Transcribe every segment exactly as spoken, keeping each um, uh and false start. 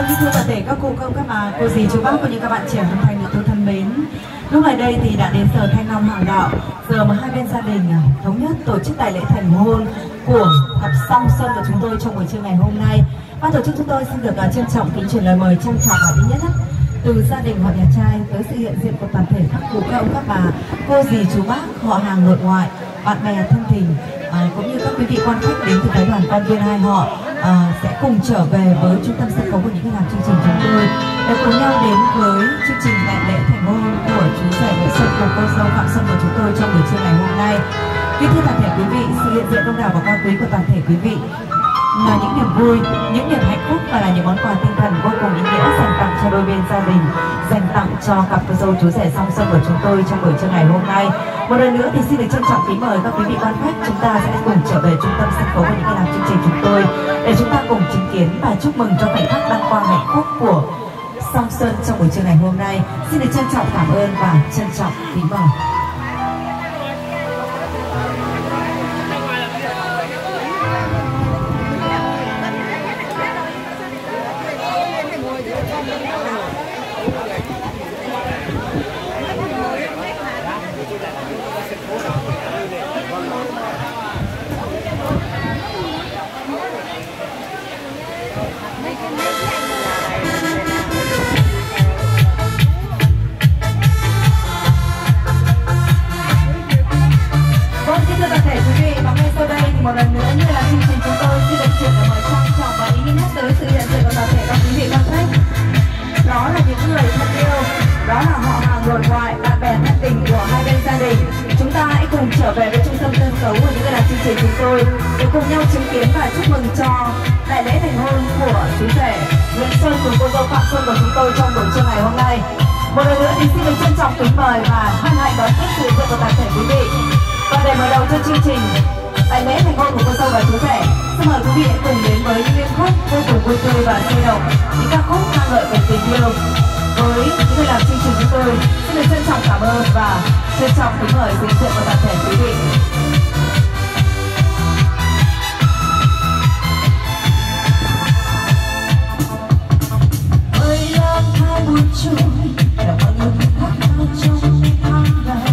kính thưa toàn thể các cô, các các bà, cô dì, chú bác cũng như các bạn trẻ thân thành tôi thân mến. Lúc này đây thì đã đến giờ thanh long hàng đạo, giờ mà hai bên gia đình thống nhất tổ chức đại lễ thành hôn của cặp song xuân của chúng tôi trong buổi trưa ngày hôm nay. Ban tổ chức chúng tôi xin được trân trọng kính chuyển lời mời trân trọng và ý nhất từ gia đình họ nhà trai tới sự hiện diện của toàn thể các cụ, các ông, các bà, cô dì, chú bác, họ hàng nội ngoại, bạn bè thân tình, à, cũng như các quý vị quan khách đến từ phái đoàn quan viên hai họ à, sẽ cùng trở về với trung tâm sân khấu của những cái làm chương trình chúng tôi để cùng nhau đến với chương trình đại lễ thành hôn của chú rể Nguyễn Xuân cùng cô dâu Phạm Xuân của chúng tôi trong buổi trưa ngày hôm nay. Kính thưa toàn thể quý vị, sự hiện diện đông đảo và cao quý của toàn thể quý vị là những niềm vui, những niềm hạnh phúc và là những món quà tinh thần vô cùng ý nghĩa dành tặng cho đôi bên gia đình, dành tặng cho cặp cô dâu chú rể song xuân của chúng tôi trong buổi trưa ngày hôm nay. Một lần nữa thì xin được trân trọng kính mời các quý vị quan khách, chúng ta sẽ cùng trở về trung tâm sân khấu của những cái làm chương trình chúng tôi để chúng ta cùng chứng kiến và chúc mừng cho khoảnh khắc đăng quang hạnh phúc của song xuân trong buổi trưa ngày hôm nay. Xin được trân trọng cảm ơn và trân trọng kính mời. Một lần nữa như là chương trình chúng tôi xin được chuyển lời mời trang trọng và ý nghĩa nhất tới sự hiện diện của toàn thể các quý vị quan khách. Đó là những người thân yêu, đó là họ hàng nội ngoại, bạn bè thân tình của hai bên gia đình. Chúng ta hãy cùng trở về với trung tâm sân khấu của những cái là chương trình chúng tôi để cùng nhau chứng kiến và chúc mừng cho đại lễ thành hôn của chú rể Nguyễn Xuân cùng cô dâu Phạm Xuân của chúng tôi trong buổi trưa ngày hôm nay. Một lần nữa thì xin được trân trọng kính mời và hân hạnh đón tiếp sự hiện diện của toàn thể quý vị. Và để mở đầu cho chương trình đại lễ thành hôn của cô dâu và chú rể, xin mời quý vị hãy cùng đến với những liên khúc vô cùng vui tươi và sôi động, những ca khúc ca ngợi về tình yêu với những người làm chương trình chúng tôi. Xin được trân trọng cảm ơn và trân trọng kính mời sự hiện diện của toàn thể quý vị. Ơi lang thang buồn trôi là bao nhiêu thứ khác nhau trong những tháng ngày.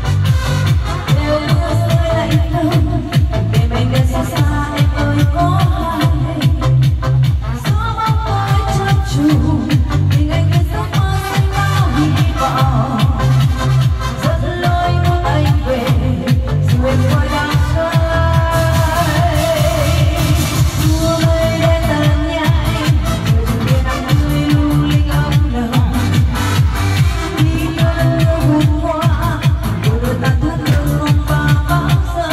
Nếu mưa rơi lạnh lẽo để mình đến xa xa em ơi có hay. Gió bóng tối chăm chú tình anh bên giấc mơ xanh bao hy vọng. Dẫn lối muốn anh về dù em ngoài đang rơi. Mùa mây đen tan nhảy rồi từng đêm nắng tươi lung linh ấm lòng. Đi cơn mưa buồn qua đôi đôi ta thất thương không bao bao giờ.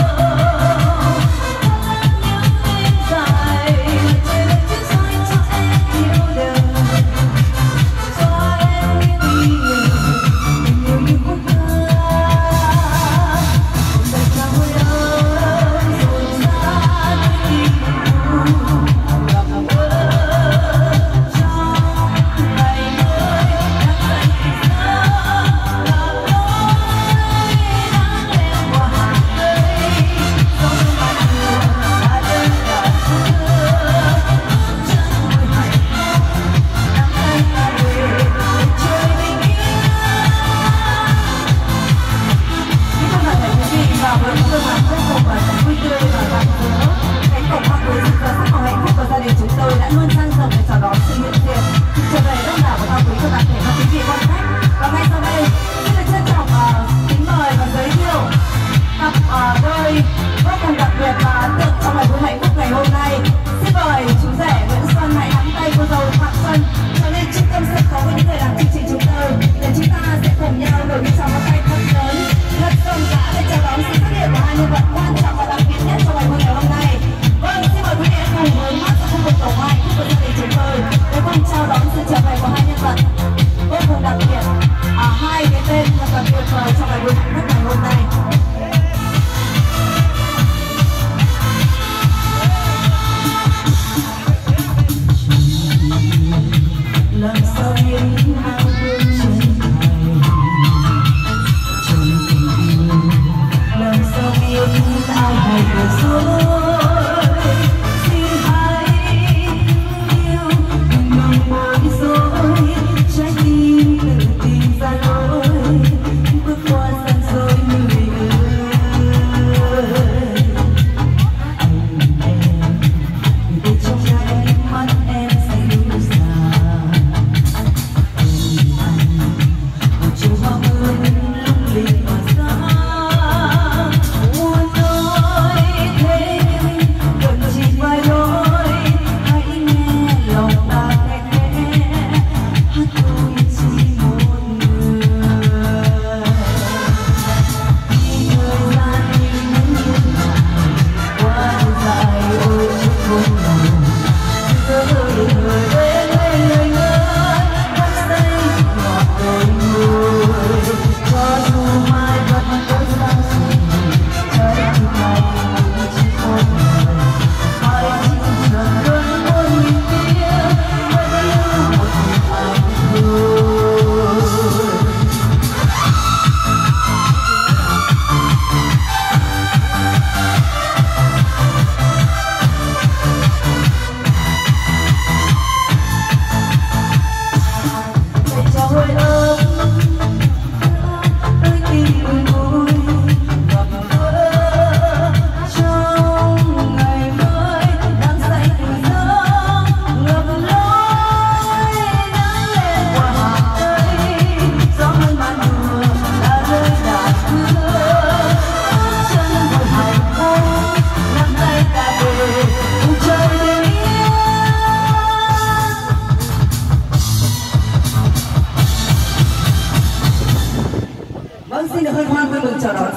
Hãy subscribe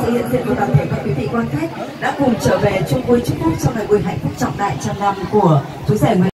sự hiện diện của toàn thể các quý vị quan khách đã cùng trở về chung vui chúc phúc trong ngày vui hạnh phúc trọng đại trăm năm của chú rể Nguyễn